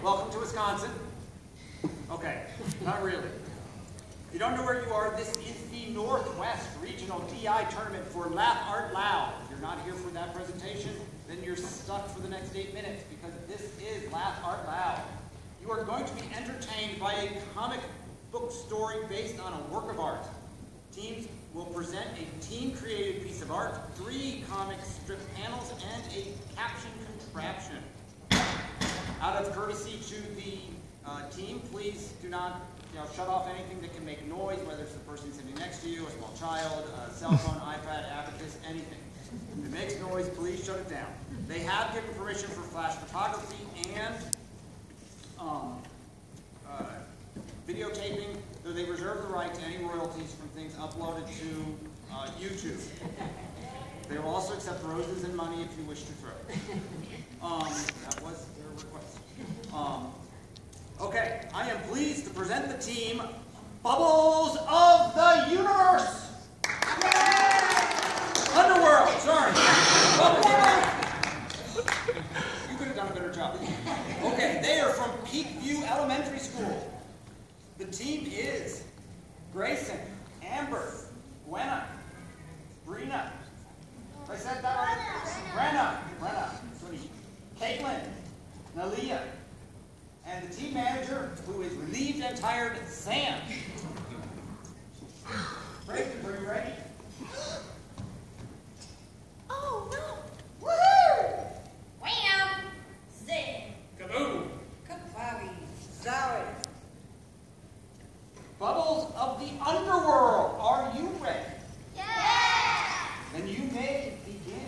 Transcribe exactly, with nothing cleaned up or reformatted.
welcome to Wisconsin. Okay, not really. If you don't know where you are, this is the Northwest Regional D I Tournament for Laugh Art Loud. If you're not here for that presentation, then you're stuck for the next eight minutes because this is Laugh Art Loud. You are going to be entertained by a comic book story based on a work of art. Teams will present a team-created piece of art, three comic strip panels, and a caption contraption. Out of courtesy to the uh, team, please do not you know, shut off anything that can make noise, whether it's the person sitting next to you, a small child, a cell phone, iPad, abacus, anything. If it makes noise, please shut it down. They have given permission for flash photography and um, uh, videotaping, though they reserve the right to any royalties from things uploaded to uh, YouTube. They will also accept roses and money if you wish to throw. Um, that was their request. Um, okay, I am pleased to present the team Bubbles of the Universe! Underworld, sorry. You could have done a better job. Okay, they are from Peakview Elementary School. The team is Grayson, Amber, Gwenna, Brina. I said that right? Brenna, Brenna, Caitlin, Nalia, and the team manager, who is relieved and tired, Sam. Brayson, are you ready? Oh no! Woohoo! Wham! Zing! Kaboom! Kafawi! Sorry. Bubbles of the Underworld, are you ready? Yeah! Then you may begin.